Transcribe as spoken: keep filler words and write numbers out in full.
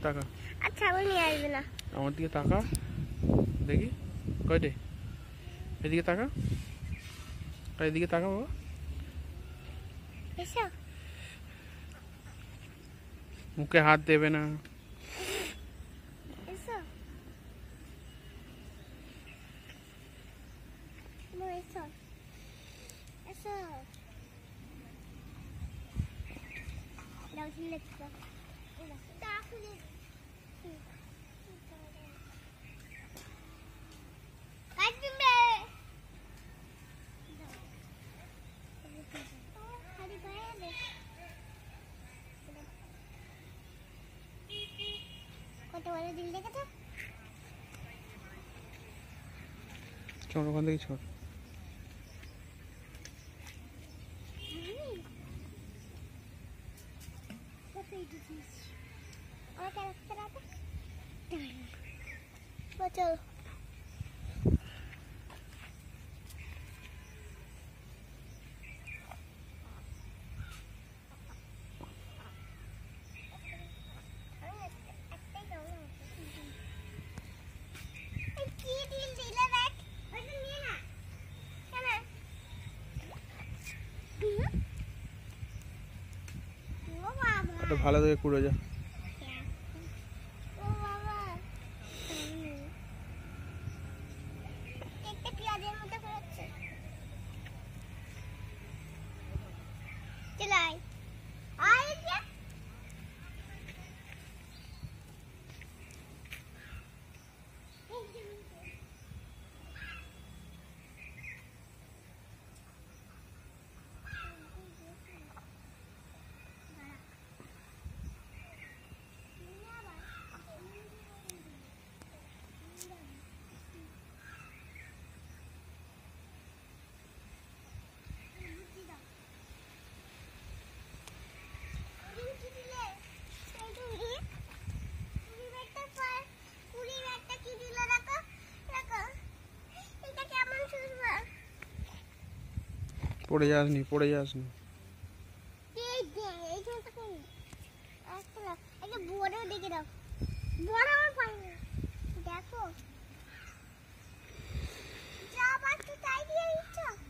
তাকা। আচ্ছা আমি নিয়ে আসবে না। আমার দিকে তাকা দেখি কয়টে। এদিকে তাকা, এদিকে তাকা বাবা। এসো। মুখে হাত দেবে না। এসো এসো এসো। দাও ছিলে তো। তা খুলে কাটবে। খালি গায়ে দে। কত বড় দিল দেখো তো। চল ওখান থেকে চল। চল এটা ভালো করে কুড়ে যা। চলাই আয় যা। পড়ে যাসনি, পড়ে যাসনি। বড় দেখে দাও, বড় আমার পাইনি দেখো যা পাচ্ছি তাই দিয়ে দিচ্ছ।